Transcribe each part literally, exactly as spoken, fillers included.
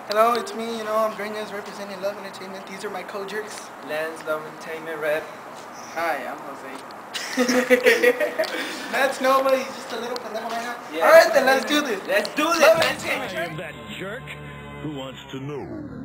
Hello, it's me, you know, I'm Greñas representing Love Entertainment. These are my co-jerks. Lance, Love Entertainment rep. Hi, I'm Jose. That's nobody, he's just a little pendejo right now. Yeah. Alright then, let's do this. Let's do this, Love man. Entertainment. I am that jerk who wants to know.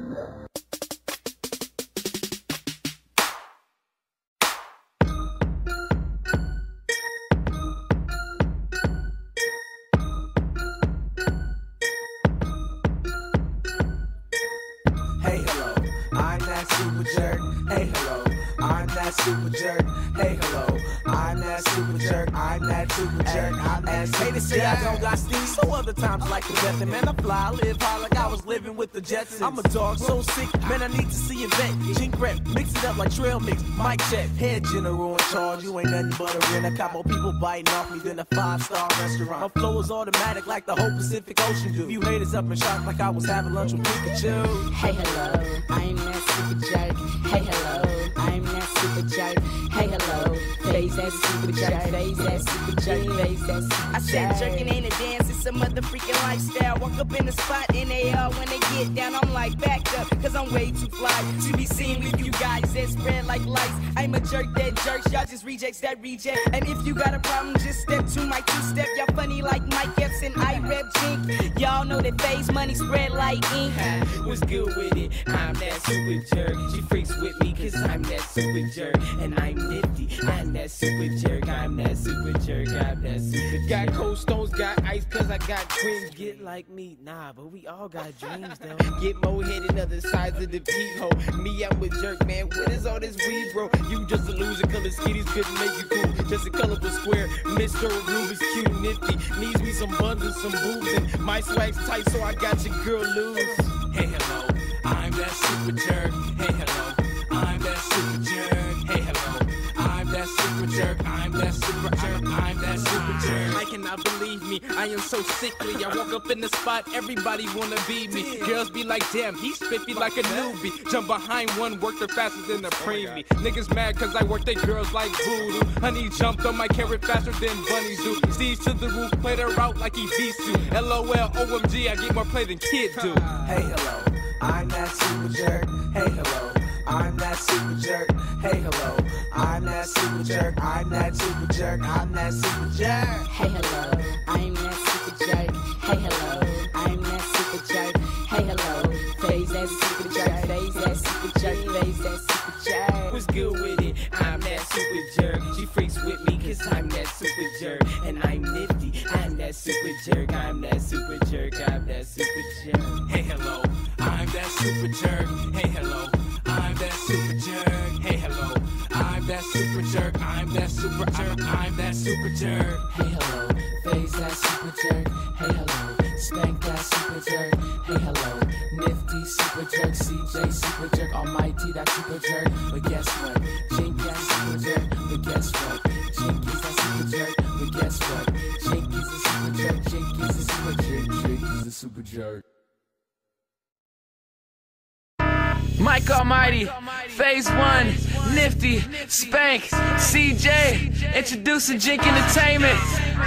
Hey hello, I'm that super jerk. Hey hello, I'm that super jerk. Hey hello, I'm that super jerk. I'm that super jerk. I'm that super jerk. Hey, they say I don't got steam, so other times like the Bethany. Man, I fly, I live high like I was living with the Jetsons. I'm a dog so sick, man, I need to see a vet. Jink rep, mix it up like trail mix. Mic check, head general in charge. You ain't nothing but a rent. A couple people biting off me than a five-star restaurant. My flow is automatic like the whole Pacific Ocean do. You haters up and shocked like I was having lunch with Pikachu. Hey hello, I'm that super jerk. Hey hello, I'm that super jerk. Hey hello, face that super jerk, face that super jerk, face that super jerk. I said jerking ain't a dance, it's a mother freaking lifestyle. Walk up in the spot and they all when they get down, I'm like back up, cause I'm way too fly to be seen with you guys that spread like lights. I'm a jerk that jerks, y'all just rejects that reject. And if you got a problem, just step to my two-step. Y'all funny like Mike Epps and I rep Jink. Y'all know that face money spread like ink. What's good with it? I'm that super jerk. She freaks with me cause I'm that super jerk. And I'm nifty. I'm that super jerk. I'm that super jerk. I'm that super jerk. Got cold stones, got ice cause I got twins. Get like me. Nah, but we all got dreams though. Get more head in other sides of the peephole. Me, I'm a jerk, man. What is all this weed, bro? You just a loser, color skitties couldn't make you cool. Just a colorful square. Mister Rubik's cute, nifty. Needs me some buns and some boobs. And my swag's tight, so I got your girl loose. Hey hello, I'm that super jerk. Hey hello, I'm that super jerk. Hey hello, I'm that super jerk. I'm that super jerk. I'm that super jerk. I cannot believe me, I am so sickly. I walk up in the spot, everybody wanna be me. Girls be like, damn, he's spiffy like a newbie. Jump behind one, work her faster than a preemie. Niggas mad cause I work they girls like voodoo. Honey jumped on my carrot faster than bunnies do. Steez to the roof, played her out like he beats you. L O L, O M G, I get more play than kid do. Hey hello, I'm that super jerk. Hey hello, I'm that super jerk. Hey hello, I'm that super jerk. I'm that super jerk. I'm that super jerk. Hey hello, I'm that super jerk. Hey hello, I'm that super jerk. Hey hello, face that super jerk, face that super jerk, face that super jerk. What's good with it? I'm that super jerk. She freaks with me cause I'm that super jerk. And I'm nifty. I'm that super jerk. I'm that super jerk. I'm that super jerk. Hey hello, I'm that super jerk. Hey hello, I'm that super jerk. Hey hello, I'm that super jerk. I'm that super jerk. I'm that super jerk. Hey hello, face that super jerk. Hey hello, spank that super jerk. Hey hello, nifty super jerk. C J super jerk, almighty that super jerk. But guess what? Jink that super jerk. But guess what? Jink is that super jerk. But guess what? Jink is a super jerk. Jink is a super jerk. Jink is a super jerk. Mike Almighty, Phase One, Nifty, Spank, C J, introducing Jink Entertainment.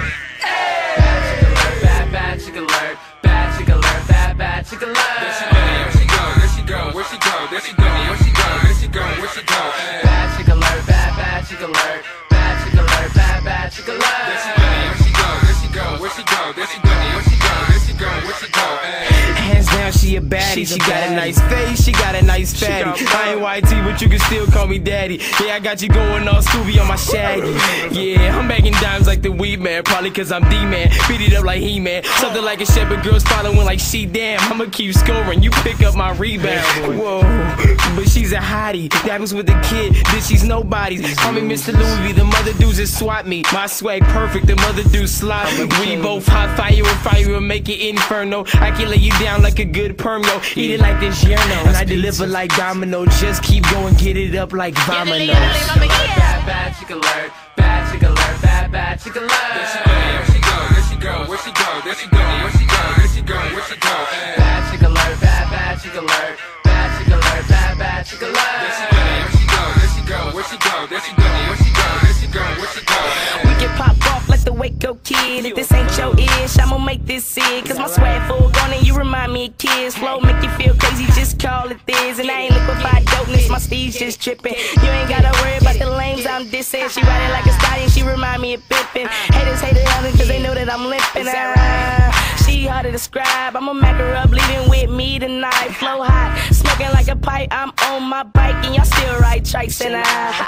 Bad, bad chick alert. Bad chick alert. Bad, bad chick alert. There she go, there she go, where she go, there she go, where she go, there she go, where she go. Bad chick alert. Bad, bad chick alert. Bad chick alert. Bad, bad chick alert. There she go, there she go, there she go, where she go, there she go, where she go, there she go, where she go. Hands down, she a baddie. She got a nice face, she got a nice fatty. I ain't Y T, but you can still call me daddy. Yeah, I got you going all Scooby on my shaggy. Yeah, I'm bagging dimes like the weed man, probably cause I'm D-man. Beat it up like He-Man, something like a shepherd girl's following like she damn. I'ma keep scoring, you pick up my rebound. Whoa, but she's a hottie. Dabbles with the kid, bitch, she's nobody's. Call me Mister Louis V, the mother dudes just swap me. My swag perfect, the mother dudes sloppy. We both hot fire with fire and make it inferno. I can lay you down like a good perm, yo. Eat it like this yerno. And I deliver like domino. Just keep going, get it up like vominos. Bad, bad chick alert. Bad chick alert. Bad, bad chick alert. There she go, there she go, where she go, there she go, where she go, there she go, where she go. Bad chick alert. Bad, bad chick alert. Bad chick alert. Bad, bad chick alert. There she go, there she go, there she go, where she go, there she go, where she go, there she go, where she go. We can pop off like the Waco kid. If this ain't your ish, I'ma make this sick. Cause my swag full gone and you remind me me a kiss. Flow make you feel crazy, just call it this. And I ain't liquefied dopeness, my steez just trippin'. You ain't gotta worry about the lames I'm dissing. She riding like a stallion, she remind me of Pippin. Haters hate it other cause they know that I'm limpin'. Uh, she hard to describe, I'ma mack her up, leaving with me tonight. Flow hot, smoking like a pipe, I'm on my bike and y'all still ride trikes. And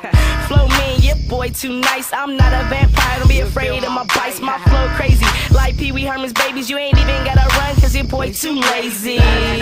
I flow mean, your boy too nice. I'm not a vampire, don't be afraid of my bites. My flow crazy, like Pee Wee Herman's babies. You ain't even gotta run cause your boy too lazy.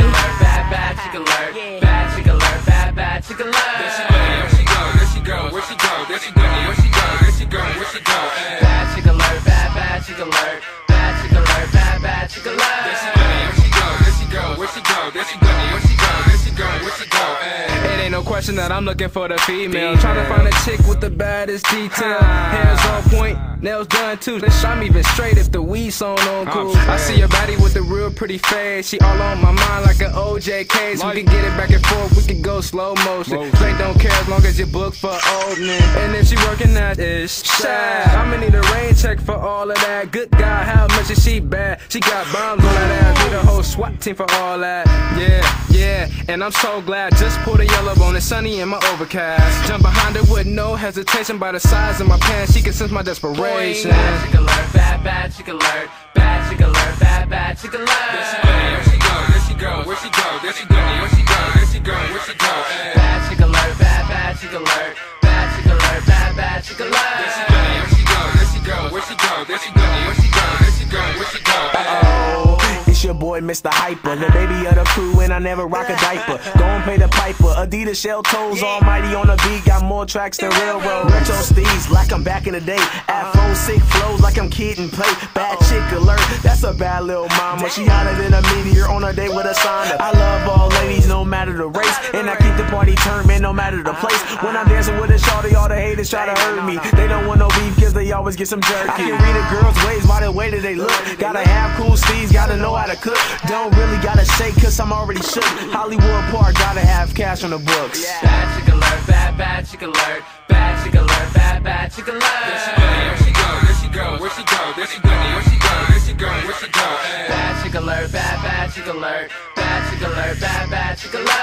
Bad, bad chick alert, bad chick alert, bad, bad chick alert. There she go, there she go, there she go, where she go, there she go, where she go, there she go, where she go. Bad chick alert, bad, bad chick alert, bad chick alert, bad, bad chick alert. There she go, there she go, there she go, where she go, there she go, where she go, there she go, where she go. It ain't no question that I'm looking for the female. Trying to find a chick with the baddest detail. Hair's on point, nails done too. I'm even straight if the weed song on cool. I see your body with a real pretty face. She all on my mind like an O J case. We can get it back and forth, we can go slow motion. Straight don't care as long as you book for opening. And if she working that ish, shy. I'ma need a rain check for all of that. Good God, how much is she bad? She got bombs on that ass. Need a whole SWAT team for all that. Yeah, yeah, and I'm so glad. Just pulled a yellow bone, it's sunny in my overcast. Jump behind her with no hesitation. By the size of my pants, she can sense my desperation. Bad chick alert, bad, bad chick alert, bad chick alert, bad, bad chick alert. There she go, there she go, where she go, there she go, where she go, there she go, where she go. Bad chick alert, bad, bad chick alert, bad chick alert, bad, bad chick alert. There she go, there she go, there she go, where she go, there she go, where she go, there she go, where she go. Uh-oh, it's your boy Mister Hyper, the baby of the crew, and I never rock a diaper. Go and play the piper, Adidas shell toes, almighty on the beat, got more tracks than railroad. Retro steez, like I'm back in the day. Afro sick flows, like I'm Kid and Play. Bad chick alert, that's a bad little mama. She hotter than a meteor on her day with a sauna. I love all ladies, no matter the race, and I keep the party turned, man, no matter the place. When I'm dancing with a shorty, all the haters try to hurt me. They don't want no beef, cause they always get some jerky. I can read a girl's ways by the way that they look. Gotta have cool steez, gotta know how to cook. Don't really gotta shake, cause I'm already shook. Hollywood Park, gotta have cash on the books. Bad chick alert, bad, bad chick alert, bad chick alert, bad, bad chick alert. There she go, there she go, there she go, where she go, there she go, where she go, there she go, where she go. Bad chick alert, bad, bad chick alert, bad chick alert, bad, bad chick alert.